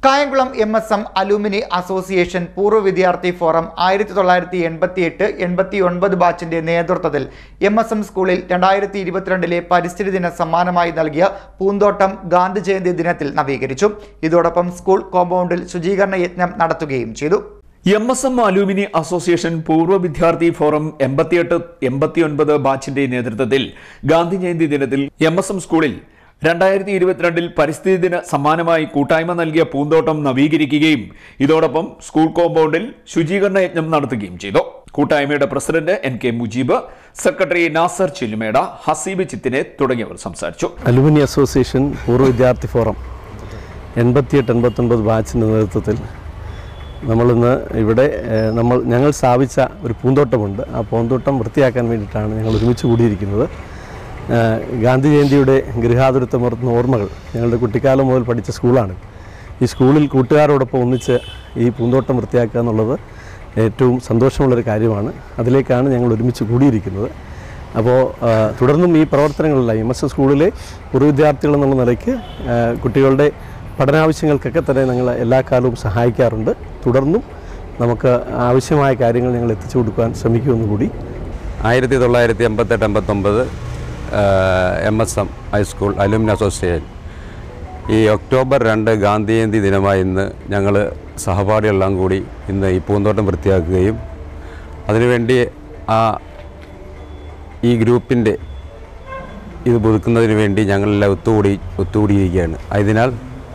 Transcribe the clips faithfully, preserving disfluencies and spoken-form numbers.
Kayamkulam M S M alumni association പൂർവ്വ വിദ്യാർത്ഥി forum ആയിരത്തി തൊള്ളായിരത്തി എൺപത്തി എട്ട് എൺപത്തി ഒൻപത് ബാച്ചിന്റെ നേതൃത്വത്തിൽ എം എസ് എം സ്കൂളിൽ രണ്ടായിരത്തി ഇരുപത്തിരണ്ടിലെ പരിസ്ഥിതി ദിന സമ്മാനമായി നൽകിയ പൂന്തോട്ടം ഗാന്ധി ജയന്തി ദിനത്തിൽ നവീകരിച്ചു. ഇതോടൊപ്പം സ്കൂൾ കോമ്പൗണ്ടിൽ ശുചീകരണ യജ്ഞം നടത്തുകയും ചെയ്തു. M S M alumni association പൂർവ്വ വിദ്യാർത്ഥി ഫോറം എൺപത്തിയെട്ട് എൺപത്തി ഒൻപത് ബാച്ചിന്റെ നേതൃത്വത്തിൽ ഗാന്ധി ജയന്തി ദിനത്തിൽ എം എസ് എം സ്കൂളിൽ രണ്ടായിരത്തി ഇരുപത്തിരണ്ടിൽ പരിസ്ഥിതി ദിന സമ്മാനമായി കൂട്ടായ്മ നൽകിയ പൂന്തോട്ടം നവീകരിക്കുകയും ഇതോടൊപ്പം സ്കൂൾ കോമ്പൗണ്ടിൽ ശുചീകരണ യജ്ഞം നടത്തുകയും ചെയ്തു. കൂട്ടായ്മയുടെ president N K Mujeeb, secretary Nasar Chillumeda, Haseeb ചിത്തിനെ തുടങ്ങിയവർ സംസാരിച്ചു. അലൂമിനി അസോസിയേഷൻ പൂർവ്വ വിദ്യാർത്ഥി ഫോറം എൺപത്തിയെട്ട് എൺപത്തൊൻപത് ബാച്ചിന്റെ നേതൃത്വത്തിൽ നമ്മളിന്ന് ഇവിടെ നമ്മൾ ഞങ്ങൾ സ്ഥാപിച്ച ഒരു പൂന്തോട്ടമുണ്ട്. ആ പൂന്തോട്ടം വൃത്തിയാക്കാൻ വേണ്ടിയിട്ടാണ് ഞങ്ങൾ ഒരുമിച്ച് കൂടിയിരിക്കുന്നത്. ഗാന്ധി ജയന്തിയുടെ ഗൃഹാതുരത്വമുറത്തുന്ന ഓർമ്മകൾ ഞങ്ങളുടെ കുട്ടിക്കാലം മുതൽ പഠിച്ച സ്കൂളാണ്. ഈ സ്കൂളിൽ കൂട്ടുകാരോടൊപ്പം ഒന്നിച്ച് ഈ പൂന്തോട്ടം വൃത്തിയാക്കുക എന്നുള്ളത് ഏറ്റവും സന്തോഷമുള്ളൊരു കാര്യമാണ്. അതിലേക്കാണ് ഞങ്ങൾ ഒരുമിച്ച് കൂടിയിരിക്കുന്നത്. അപ്പോൾ തുടർന്നും ഈ പ്രവർത്തനങ്ങളെല്ലാം എം എസ് എസ് സ്കൂളിലെ പൂർവ്വ വിദ്യാർത്ഥികൾ എന്നുള്ള നിലയ്ക്ക് കുട്ടികളുടെ പഠനാവശ്യങ്ങൾക്കൊക്കെ തന്നെ ഞങ്ങൾ എല്ലാ കാലവും സഹായിക്കാറുണ്ട്. തുടർന്നും നമുക്ക് ആവശ്യമായ കാര്യങ്ങൾ ഞങ്ങൾ എത്തിച്ചു കൊടുക്കാൻ ശ്രമിക്കുമെന്ന് കൂടി. ആയിരത്തി തൊള്ളായിരത്തി എൺപത്തെട്ട് എൺപത്തൊമ്പത് M S M high school alumni association ഈ ഒക്ടോബർ രണ്ട് ഗാന്ധി ജയന്തി ദിനമായി ഇന്ന് ഞങ്ങൾ സഹപാഠികളെല്ലാം കൂടി ഇന്ന് ഈ പൂന്തോട്ടം വൃത്തിയാക്കുകയും അതിനുവേണ്ടി ആ ഈ ഗ്രൂപ്പിൻ്റെ ഇത് പുതുക്കുന്നതിന് വേണ്ടി ഞങ്ങളെല്ലാം ഒത്തുകൂടി ഒത്തുകൂടിയിരിക്കുകയാണ്. അതിനാൽ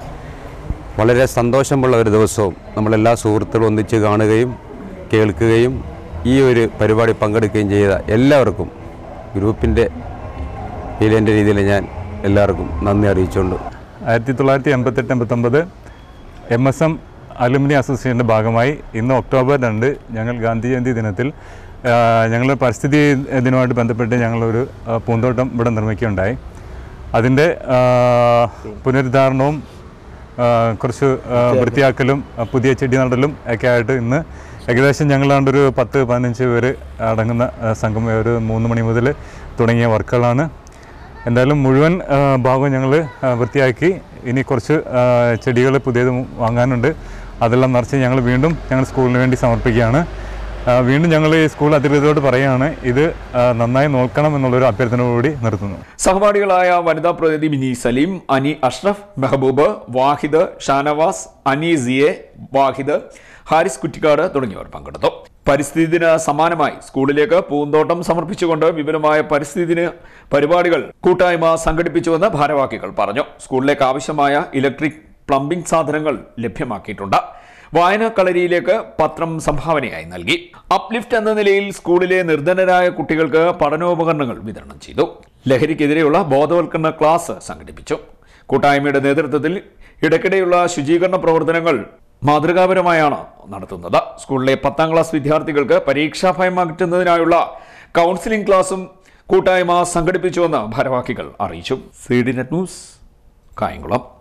വളരെ സന്തോഷമുള്ള ഒരു ദിവസവും നമ്മളെല്ലാ സുഹൃത്തുക്കളും ഒന്നിച്ച് കാണുകയും കേൾക്കുകയും ഈ ഒരു പരിപാടി പങ്കെടുക്കുകയും ചെയ്ത എല്ലാവർക്കും ഗ്രൂപ്പിൻ്റെ ഇതിൻ്റെ രീതിയിൽ ഞാൻ എല്ലാവർക്കും നന്ദി അറിയിച്ചുകൊണ്ട് ആയിരത്തി തൊള്ളായിരത്തി എൺപത്തെട്ട് എൺപത്തൊമ്പത് എം എസ് എം അലുമിനി അസോസിയേഷൻ്റെ ഭാഗമായി ഇന്ന് ഒക്ടോബർ രണ്ട് ഞങ്ങൾ ഗാന്ധി ജയന്തി ദിനത്തിൽ ഞങ്ങൾ പരിസ്ഥിതി ദിനവുമായിട്ട് ബന്ധപ്പെട്ട് ഞങ്ങളൊരു പൂന്തോട്ടം ഇവിടെ നിർമ്മിക്കുകയുണ്ടായി. അതിൻ്റെ പുനരുദ്ധാരണവും കുറച്ച് വൃത്തിയാക്കലും പുതിയ ചെടി നടലും ഒക്കെ ആയിട്ട് ഇന്ന് ഏകദേശം ഞങ്ങളാണ്ടൊരു പത്ത് പതിനഞ്ച് പേര് അടങ്ങുന്ന സംഘം ഒരു മൂന്ന് മണി മുതൽ തുടങ്ങിയ വർക്കുകളാണ്. എന്തായാലും മുഴുവൻ ഭാഗവും ഞങ്ങൾ വൃത്തിയാക്കി ഇനി കുറച്ച് ചെടികൾ പുതിയത് വാങ്ങാനുണ്ട്. അതെല്ലാം നിറച്ച് ഞങ്ങൾ വീണ്ടും ഞങ്ങൾ സ്കൂളിന് വേണ്ടി സമർപ്പിക്കുകയാണ്. വീണ്ടും ഞങ്ങൾ ഈ സ്കൂൾ അധികൃതരോട് പറയുകയാണ് ഇത് നന്നായി നോക്കണം എന്നുള്ളൊരു അഭ്യർത്ഥനയോടുകൂടി നിർത്തുന്നു. സഹപാഠികളായ വനിതാ പ്രതിനിധി മിനി സലീം, അനി അഷ്റഫ്, മെഹബൂബ്, വാഹിദ്, ഷാനവാസ്, അനീസിയെ, വാഹിദ്, ഹാരിസ് കുറ്റിക്കാട് തുടങ്ങിയവർ പങ്കെടുത്തു. പരിസ്ഥിതി ദിന സമ്മാനമായി സ്കൂളിലേക്ക് പൂന്തോട്ടം സമർപ്പിച്ചുകൊണ്ട് വിപുലമായ പരിസ്ഥിതി ദിന പരിപാടികൾ കൂട്ടായ്മ സംഘടിപ്പിച്ചുവെന്ന് ഭാരവാഹികൾ പറഞ്ഞു. സ്കൂളിലേക്ക് ആവശ്യമായ ഇലക്ട്രിക് പ്ലംബിംഗ് സാധനങ്ങൾ ലഭ്യമാക്കിയിട്ടുണ്ട്. വായനാ കളരിയിലേക്ക് പത്രം സംഭാവനയായി നൽകി. അപ്ലിഫ്റ്റ് എന്ന നിലയിൽ സ്കൂളിലെ നിർധനരായ കുട്ടികൾക്ക് പഠനോപകരണങ്ങൾ വിതരണം ചെയ്തു. ലഹരിക്കെതിരെയുള്ള ബോധവൽക്കരണ ക്ലാസ് സംഘടിപ്പിച്ചു. കൂട്ടായ്മയുടെ നേതൃത്വത്തിൽ ഇടയ്ക്കിടെയുള്ള ശുചീകരണ പ്രവർത്തനങ്ങൾ മാതൃകാപരമായാണ് നടത്തുന്നത്. സ്കൂളിലെ പത്താം ക്ലാസ് വിദ്യാർത്ഥികൾക്ക് പരീക്ഷാ ഭയം അകറ്റുന്നതിനായുള്ള കൗൺസിലിംഗ് ക്ലാസും കൂട്ടായ്മ സംഘടിപ്പിച്ചുവെന്ന് ഭാരവാഹികൾ അറിയിച്ചു. C D net news, Kayamkulam.